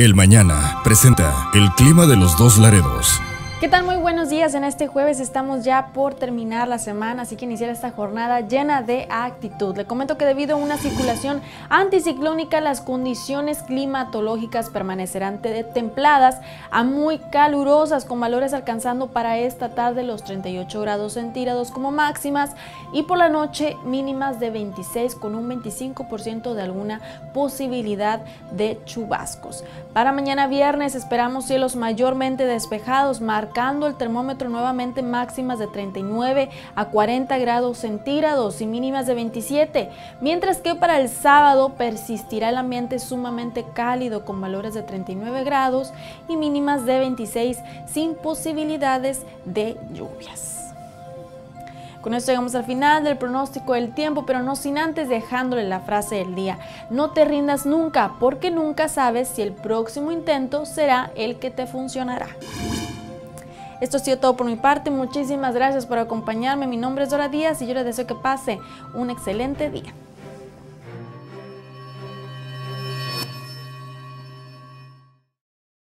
El Mañana presenta el clima de los dos Laredos. ¿Qué tal? Muy buenos días. En este jueves estamos ya por terminar la semana, así que iniciar esta jornada llena de actitud. Le comento que debido a una circulación anticiclónica, las condiciones climatológicas permanecerán templadas a muy calurosas, con valores alcanzando para esta tarde los 38 grados centígrados como máximas y por la noche mínimas de 26 con un 25% de alguna posibilidad de chubascos. Para mañana viernes esperamos cielos mayormente despejados, marcando el termómetro nuevamente máximas de 39 a 40 grados centígrados y mínimas de 27, mientras que para el sábado persistirá el ambiente sumamente cálido con valores de 39 grados y mínimas de 26 sin posibilidades de lluvias. Con esto llegamos al final del pronóstico del tiempo, pero no sin antes dejándole la frase del día. No te rindas nunca, porque nunca sabes si el próximo intento será el que te funcionará. Esto ha sido todo por mi parte. Muchísimas gracias por acompañarme. Mi nombre es Dora Díaz y yo les deseo que pase un excelente día.